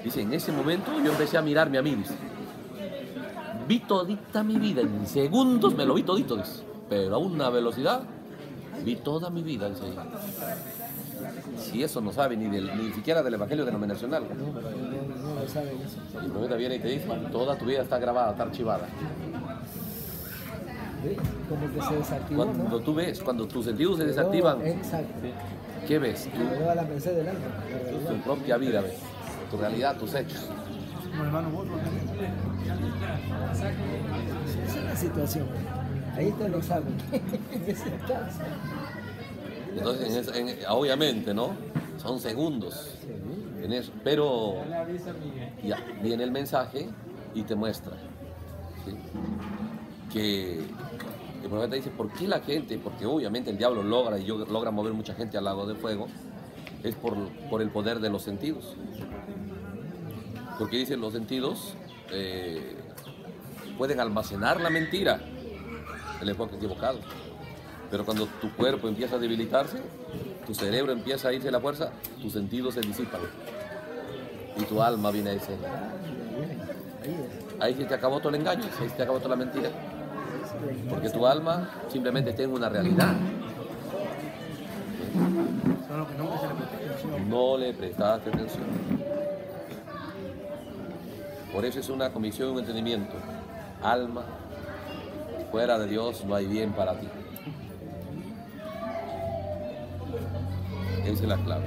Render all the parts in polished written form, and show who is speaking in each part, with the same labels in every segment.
Speaker 1: Dice, en ese momento yo empecé a mirarme a mí, dice. Vi todita mi vida, en segundos me lo vi todito, dice. Pero a una velocidad, vi toda mi vida, dice ella. Si eso no sabe ni siquiera del Evangelio denominacional.
Speaker 2: No lo saben eso.
Speaker 1: El profeta viene y te dice, toda tu vida está grabada, está archivada.
Speaker 2: ¿Sí? Como que se desactivó,
Speaker 1: Cuando
Speaker 2: ¿no?
Speaker 1: tú ves, cuando tus sentidos se desactivan,
Speaker 2: Exacto.
Speaker 1: ¿qué ves?
Speaker 2: Quedó a la merced del alma. La realidad.
Speaker 1: Tu propia vida, ves. Tu realidad, tus hechos.
Speaker 2: Esa es la situación. Ahí te lo saben. En ese caso.
Speaker 1: Entonces, obviamente, ¿no? Son segundos en eso. Pero ya viene el mensaje y te muestra, ¿sí? Que el profeta dice, ¿por qué la gente? Porque obviamente el diablo logra mover mucha gente al lago de fuego. Es por el poder de los sentidos. Porque dicen los sentidos pueden almacenar la mentira, el enfoque equivocado. Pero cuando tu cuerpo empieza a debilitarse, tu cerebro empieza a irse a la fuerza, tus sentidos se disipan y tu alma viene a escena. Ahí se te acabó todo el engaño, ahí se te acabó toda la mentira. Porque tu alma simplemente está en una realidad. No le prestaste atención. Por eso es una comisión, un entendimiento. Alma, fuera de Dios no hay bien para ti. Esa es la clave.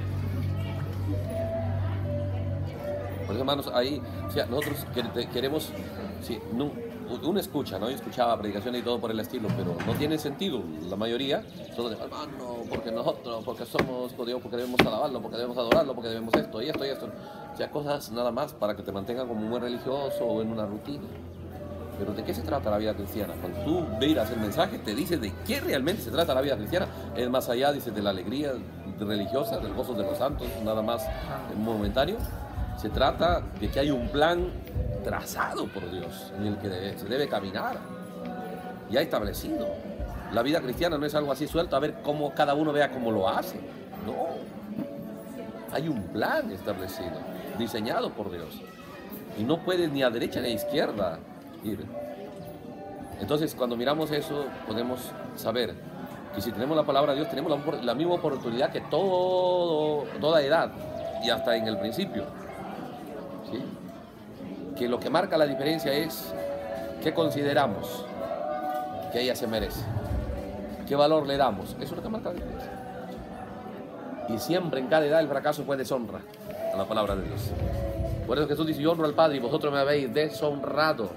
Speaker 1: Por eso, hermanos, ahí, o sea, nosotros queremos, sí, uno escucha, ¿no? Yo escuchaba predicaciones y todo por el estilo, pero no tiene sentido. La mayoría son de, hermano, porque nosotros, porque somos judíos, porque debemos alabarlo, porque debemos adorarlo, porque debemos esto y esto y esto. O sea, cosas nada más para que te mantengan como un buen religioso o en una rutina. Pero ¿de qué se trata la vida cristiana? Cuando tú miras el mensaje, te dice de qué realmente se trata la vida cristiana. Es más allá, dice, de la alegría religiosa, del gozo de los santos, nada más momentáneo. Se trata de que hay un plan trazado por Dios en el que se debe caminar, ya establecido. La vida cristiana no es algo así suelto, a ver cómo cada uno vea cómo lo hace. No, hay un plan establecido, diseñado por Dios. Y no puedes ni a derecha ni a izquierda ir. Entonces, cuando miramos eso, podemos saber que si tenemos la palabra de Dios, tenemos la misma oportunidad que toda edad y hasta en el principio. ¿Sí? Que lo que marca la diferencia es qué consideramos que ella se merece, qué valor le damos. Eso es lo que marca la diferencia. Y siempre en cada edad el fracaso fue deshonra a la palabra de Dios. Por eso Jesús dice, yo honro al Padre y vosotros me habéis deshonrado.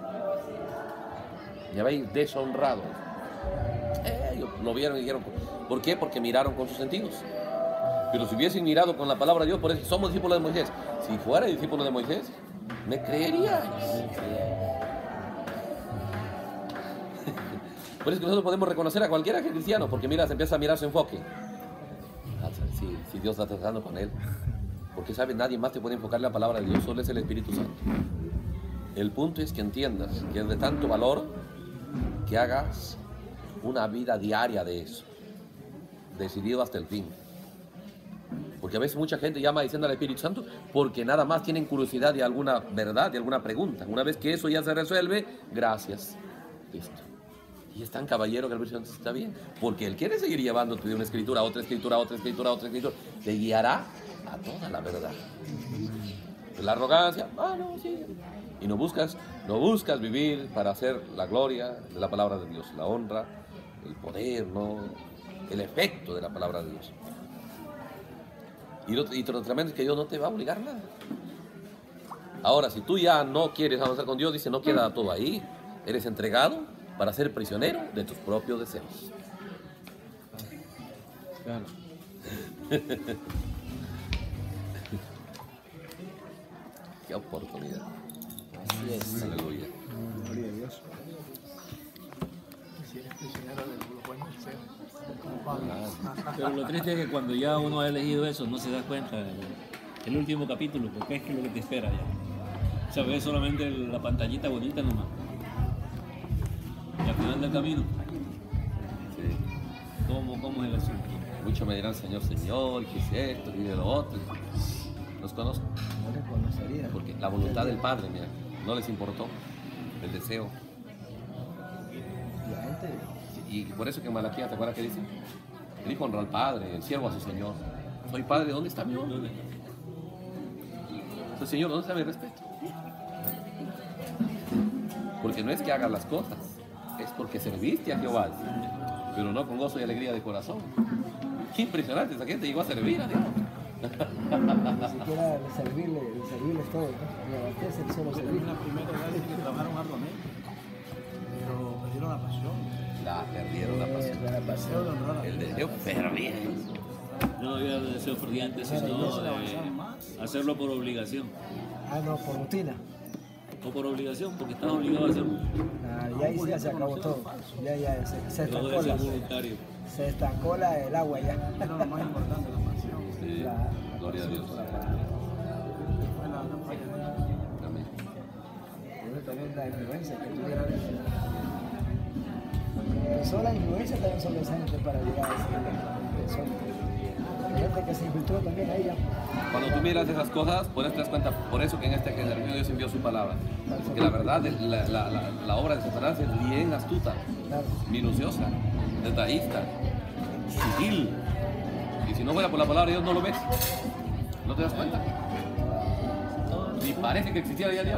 Speaker 1: Me habéis deshonrado. Ellos lo vieron y dijeron, ¿por qué? Porque miraron con sus sentidos. Pero si hubiesen mirado con la palabra de Dios, por eso somos discípulos de Moisés. Si fuera discípulo de Moisés, ¿me creeríais? Por eso que nosotros podemos reconocer a cualquiera que es cristiano, porque mira, se empieza a mirar su enfoque. Si Dios está tratando con él. Porque sabes, nadie más te puede enfocar la palabra de Dios, solo es el Espíritu Santo. El punto es que entiendas que es de tanto valor que hagas una vida diaria de eso, decidido hasta el fin. Porque a veces mucha gente llama diciendo al Espíritu Santo porque nada más tienen curiosidad de alguna verdad, de alguna pregunta. Una vez que eso ya se resuelve, gracias, listo. Y es tan caballero que el Espíritu Santo está bien, porque Él quiere seguir llevándote de una escritura a otra escritura, a otra escritura, a otra escritura. Te guiará a toda la verdad. La arrogancia, no, sí. Y no buscas vivir para hacer la gloria de la palabra de Dios, la honra, el poder, ¿no? El efecto de la palabra de Dios. Y tremendo es que Dios no te va a obligar a nada. Ahora, si tú ya no quieres avanzar con Dios, dice, no queda todo ahí. Eres entregado para ser prisionero de tus propios deseos.
Speaker 3: Claro.
Speaker 1: Qué oportunidad.
Speaker 2: Así es.
Speaker 1: Aleluya.
Speaker 2: Gloria a Dios.
Speaker 4: Si eres prisionero de los buenos deseos, como Pablo.
Speaker 3: Pero lo triste es que cuando ya uno ha elegido eso, no se da cuenta el último capítulo, porque es que lo que te espera ya. O sea, ves solamente la pantallita bonita nomás. Y al final del camino,
Speaker 1: Sí.
Speaker 3: ¿cómo es el asunto?
Speaker 1: Muchos me dirán, Señor, Señor, ¿qué es esto? ¿Qué es lo otro? Los conozco.
Speaker 2: No reconocería.
Speaker 1: Porque la voluntad del Padre, mira, no les importó el deseo.
Speaker 2: La gente,
Speaker 1: Y por eso que en Malaquías, ¿te acuerdas que dice? El hijo honra al Padre, el siervo a su Señor. Soy Padre, ¿dónde está mi honra? Soy Señor, ¿dónde está mi respeto? Porque no es que hagas las cosas, es porque serviste a Jehová, pero no con gozo y alegría de corazón. Qué impresionante, esa gente llegó a servir a Dios.
Speaker 2: ni siquiera servirles todo, ¿no? Levantarse el solo
Speaker 4: En
Speaker 2: servir.
Speaker 4: la primera edad es que trabajaron arduamente, pero perdieron la pasión.
Speaker 1: La perdieron la pasión.
Speaker 2: La
Speaker 4: Deseo
Speaker 2: pasión.
Speaker 4: de honrar a
Speaker 1: El
Speaker 4: Dios.
Speaker 1: deseo ferviente.
Speaker 3: No había deseo ferviente,
Speaker 2: Claro,
Speaker 3: sino
Speaker 2: no
Speaker 4: se avanzaron más.
Speaker 3: hacerlo por obligación.
Speaker 2: Ah, no, por rutina.
Speaker 3: O por obligación, porque estás obligado a hacerlo.
Speaker 2: Ah, ya ahí ya se acabó todo. Ya, se
Speaker 3: Todo
Speaker 2: estancó
Speaker 3: eso es voluntario.
Speaker 2: se estancó el agua ya.
Speaker 4: Era lo más importante, la pasión.
Speaker 1: Sí,
Speaker 2: La-
Speaker 1: gloria a Dios.
Speaker 4: Fue la falla de Dios.
Speaker 1: Amén.
Speaker 2: Pero también la influencia que tuviera. Empezó la influencia también sobre esa gente para llegar a ese nivel. Hay gente que se infiltró también a ella.
Speaker 1: Cuando tú miras esas cosas, por eso te das cuenta, por eso que en esta generación Dios envió su palabra. Porque la verdad, la obra de Satanás es bien astuta,
Speaker 2: Claro.
Speaker 1: minuciosa, detallista, sutil. Y si no fuera por la palabra, Dios no lo ves. ¿No te das cuenta? Ni parece que existiera ya Dios.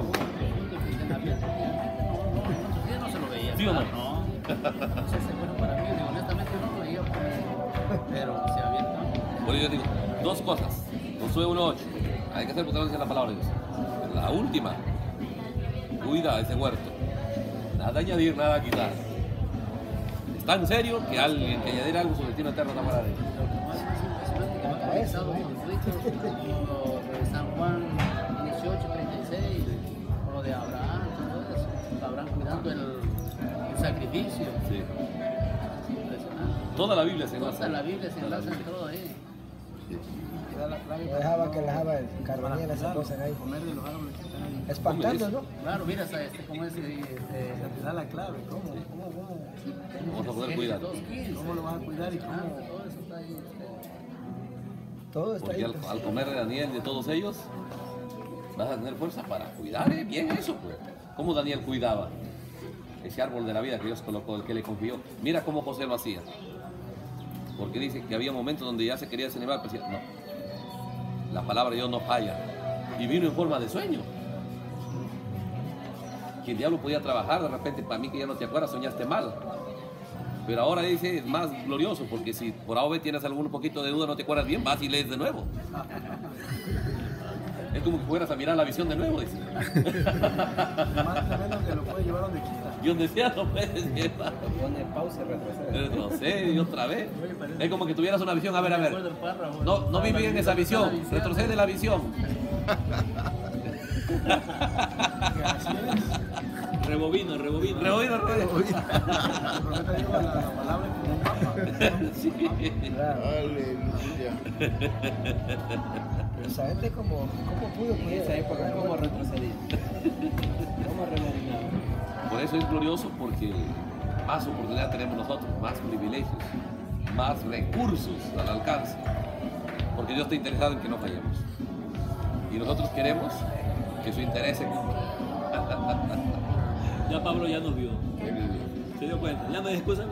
Speaker 5: Yo no se lo veía.
Speaker 1: ¿Sí o no?
Speaker 5: No. Eso es bueno para mí. Honestamente no lo veía. Pero se abierta.
Speaker 1: Por eso yo digo, dos cosas. Josué 1.8. Hay que hacer porque la palabra de Dios. La última, cuida ese huerto. Nada añadir, nada quitar. Es tan serio que alguien que añadiera algo su destino eterno está fuera de él.
Speaker 5: Lo más impresionante que me ha revisado los libros, lo de San Juan 18:36, o lo de Abraham, todo eso. Abraham cuidando el sacrificio.
Speaker 1: Sí.
Speaker 5: Es impresionante.
Speaker 1: Toda la Biblia se
Speaker 5: Toda
Speaker 1: enlaza.
Speaker 5: la Biblia se enlaza en todo ahí.
Speaker 4: Era la clave
Speaker 2: No
Speaker 4: para
Speaker 2: dejaba
Speaker 4: no-
Speaker 2: que dejaba el
Speaker 4: para
Speaker 2: carbonero esa
Speaker 4: cuidarlo,
Speaker 2: cosa ahí.
Speaker 4: comer de los árboles que están ahí.
Speaker 2: Espantando, ¿no?
Speaker 5: Claro, mira, ¿cómo es?
Speaker 4: O sea, te da la clave. ¿Cómo
Speaker 1: Vamos a poder cuidar.
Speaker 4: lo vas a cuidar y cómo?
Speaker 5: Todo eso está ahí.
Speaker 2: Todo está
Speaker 1: Porque
Speaker 2: ahí.
Speaker 1: al comer de Daniel y de todos ellos, vas a tener fuerza para cuidar bien eso, pues. ¿Cómo Daniel cuidaba ese árbol de la vida que Dios colocó, el que le confió? Mira cómo José lo hacía. Porque dice que había momentos donde ya se quería desanimar, pero decía, no, la palabra de Dios no falla. Y vino en forma de sueño. Que el diablo podía trabajar de repente, para mí que ya no te acuerdas, soñaste mal. Pero ahora dice, es más glorioso, porque si por A o B tienes algún poquito de duda, no te acuerdas bien, vas y lees de nuevo. Es como que fueras a mirar la visión de nuevo, dice.
Speaker 4: Lo más tremendo que lo puede llevar donde quiera.
Speaker 1: Y donde sea lo puedes llevar.
Speaker 2: Pone pausa y retrocede.
Speaker 1: No sé, y otra vez. Es como que tuvieras una visión, a ver.
Speaker 5: Recuerdo el párrafo.
Speaker 1: No viví en esa visión, retrocede la visión.
Speaker 4: Que así es.
Speaker 3: Rebobina.
Speaker 1: Rebobina.
Speaker 4: El profeta dijo la palabra es como un mapa.
Speaker 1: Sí.
Speaker 2: Claro.
Speaker 6: Aleluya.
Speaker 2: Pero esa gente como pudo
Speaker 7: En esa época, ¿cómo retrocedía? ¿Cómo rebobinaba?
Speaker 1: Por eso es glorioso, porque más oportunidad tenemos nosotros, más privilegios, más recursos al alcance. Porque Dios está interesado en que no fallemos. Y nosotros queremos que su interés se cumpla.
Speaker 3: Ya Pablo ya nos vio. Se dio cuenta. Ya no hay excusa.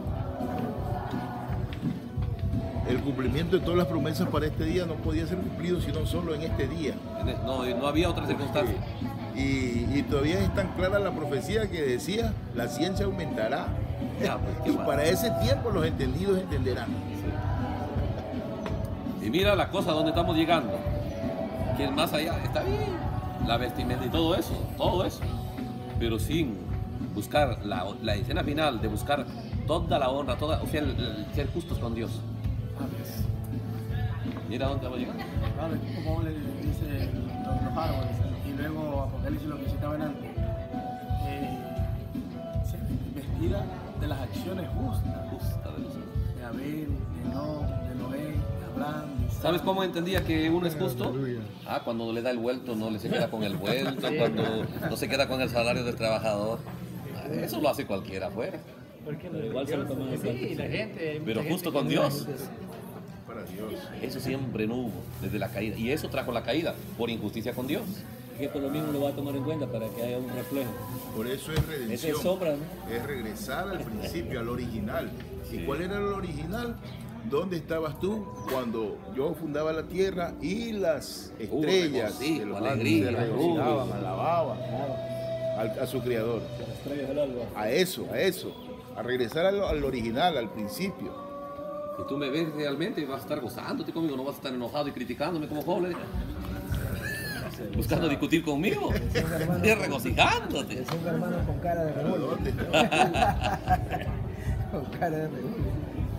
Speaker 6: El cumplimiento de todas las promesas para este día no podía ser cumplido sino solo en este día.
Speaker 1: No había otra circunstancia.
Speaker 6: Y todavía es tan clara la profecía que decía, la ciencia aumentará.
Speaker 1: Ya, pues, qué
Speaker 6: Y
Speaker 1: mal.
Speaker 6: para ese tiempo los entendidos entenderán.
Speaker 1: Y mira la cosa donde estamos llegando. Que es más allá, está bien. La vestimenta y todo eso. Pero sin buscar la escena final de buscar toda la honra, o sea, el ser justos con Dios. Mira dónde vamos a llegar.
Speaker 4: Claro, es como le dice los árboles. Y luego Apocalipsis lo que citaba antes. Vestida de las acciones justas.
Speaker 1: Justa de los hombres.
Speaker 4: De Abel, de Enoch, de Noé, de Abraham, de Isaac.
Speaker 1: ¿Sabes cómo entendía que uno es justo? Cuando le da el vuelto, no le se queda con el vuelto, cuando no se queda con el salario del trabajador. Eso lo hace cualquiera afuera.
Speaker 5: Porque
Speaker 3: Pero igual se lo toman en cuenta.
Speaker 5: sí, la gente.
Speaker 1: Pero
Speaker 5: mucha
Speaker 1: justo
Speaker 5: gente
Speaker 1: con
Speaker 5: que-
Speaker 1: Dios. Eso siempre no hubo, desde la caída. Y eso trajo la caída, por injusticia con Dios.
Speaker 3: Que esto lo mismo lo va a tomar en cuenta para que haya un reflejo.
Speaker 6: Por eso es redención.
Speaker 3: Esa es sombra, ¿no?
Speaker 6: Es regresar al principio, al original.
Speaker 1: Sí.
Speaker 6: ¿Y cuál era el original? ¿Dónde estabas tú cuando yo fundaba la tierra y las estrellas
Speaker 1: regocijo,
Speaker 6: de los
Speaker 1: alegría,
Speaker 6: ángeles se regocijaban, alababan a su creador?
Speaker 3: Las estrellas del alba.
Speaker 6: A eso, a regresar al original, al principio.
Speaker 1: Si tú me ves realmente, vas a estar gozándote conmigo, no vas a estar enojado y criticándome como joven. Buscando discutir conmigo y regocijándote.
Speaker 2: Es un hermano con cara de revólver. Con cara de revólver.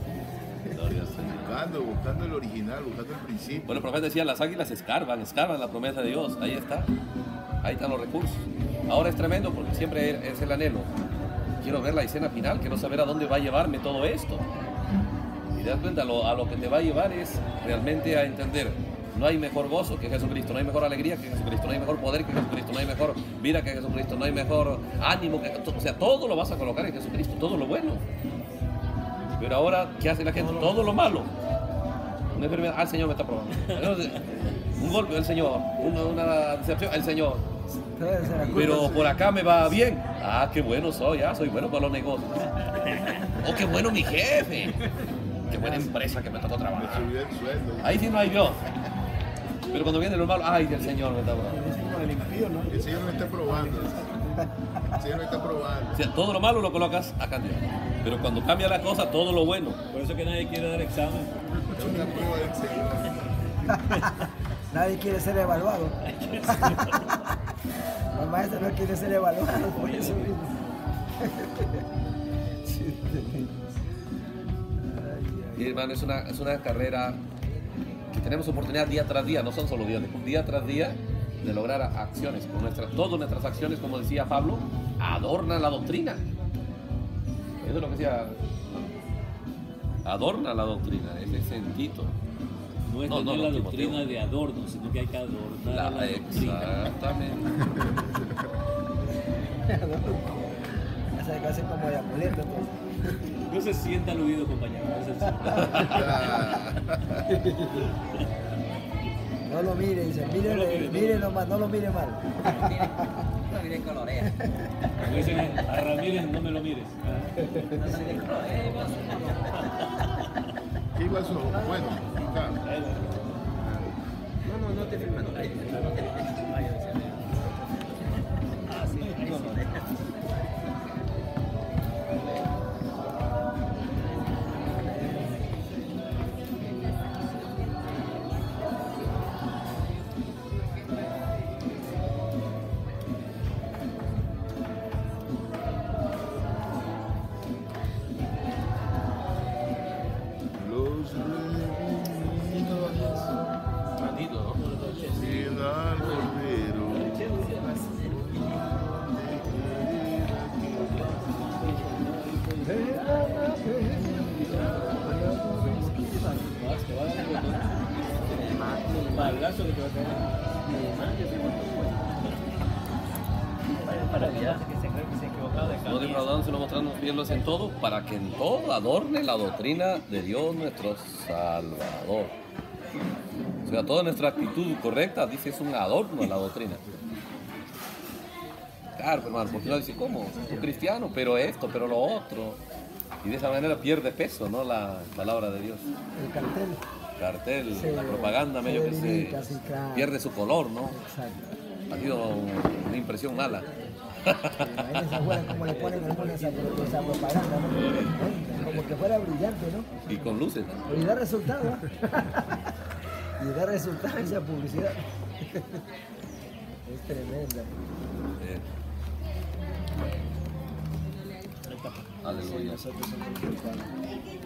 Speaker 6: Buscando el original, buscando el principio.
Speaker 1: Bueno, el profeta decía, las águilas escarban la promesa de Dios. Ahí está. Ahí están los recursos. Ahora es tremendo porque siempre es el anhelo. Quiero ver la escena final, quiero saber a dónde va a llevarme todo esto. Y te das cuenta, a lo que te va a llevar es realmente a entender. No hay mejor gozo que Jesucristo, no hay mejor alegría que Jesucristo, no hay mejor poder que Jesucristo, no hay mejor vida que Jesucristo, no hay mejor ánimo que... O sea, todo lo vas a colocar en Jesucristo, todo lo bueno. Pero ahora, ¿qué hace la gente? Todo lo malo. Una enfermedad, el Señor me está probando. Un golpe, el Señor. Una decepción, el Señor. Pero por acá me va bien. Ah, qué bueno soy, soy bueno para los negocios. Oh, qué bueno mi jefe. Qué buena empresa que me tocó trabajar.
Speaker 6: Me subió el sueldo.
Speaker 1: Ahí sí no hay Dios. Pero cuando viene lo malo, ay, el Señor me está probando.
Speaker 6: El Señor me está probando. El Señor me está probando.
Speaker 1: O sea, todo lo malo lo colocas acá en Dios. Pero cuando cambia la cosa, todo lo bueno.
Speaker 3: Por eso que nadie quiere dar examen.
Speaker 6: Es una prueba del Señor.
Speaker 2: Nadie quiere ser evaluado. El maestro no quiere ser evaluado por eso mismo.
Speaker 1: Y hermano, es una carrera que tenemos oportunidad día tras día, no son solo día tras día, de lograr acciones. Todas nuestras acciones, como decía Pablo, adornan la doctrina. Eso es lo que decía. Adorna la doctrina, ese sentido.
Speaker 3: No es tener la doctrina de adorno, sino que hay que adornar la doctrina.
Speaker 1: Exactamente.
Speaker 2: Hace casi como de amuleto.
Speaker 3: No se sienta aludido, compañero.
Speaker 2: No lo mire, dice, mire nomás, no lo mire mal.
Speaker 7: No miren con la oreja.
Speaker 3: Como dicen a Ramírez, no me lo mires.
Speaker 7: No miren con la oreja.
Speaker 6: ¿Qué pasó? Bueno, acá.
Speaker 7: No te filmando.
Speaker 6: Los
Speaker 1: Maldito, ¿no?
Speaker 6: Al Cordero.
Speaker 3: Te va a dar un balazo que te va a caer.
Speaker 7: Para olvidarse que se cree que se ha equivocado de
Speaker 1: No
Speaker 7: camino.
Speaker 1: defraudando, sino mostrarnos fieles en todo, para que en todo adorne la doctrina de Dios nuestro Salvador. O sea, toda nuestra actitud correcta, dice, es un adorno a la doctrina. Claro, hermano, porque uno dice, ¿cómo? Un cristiano, pero esto, pero lo otro. Y de esa manera pierde peso, ¿no? La palabra de Dios.
Speaker 2: El cartel.
Speaker 1: Cartel,
Speaker 2: Se-
Speaker 1: la propaganda medio
Speaker 2: se
Speaker 1: que
Speaker 2: debilita,
Speaker 1: se
Speaker 2: sí, claro.
Speaker 1: pierde su color, ¿no?
Speaker 2: Exacto.
Speaker 1: Ha sido una impresión mala.
Speaker 2: Imagínense afuera cómo le ponen alguna esa propaganda, ¿no? Como que fuera brillante, ¿no?
Speaker 1: Y con luces, ¿no?
Speaker 2: Y da resultado, ¿eh? Y da resultado esa publicidad. Es tremenda.
Speaker 1: Aleluya.
Speaker 2: Nosotros somos cristianos.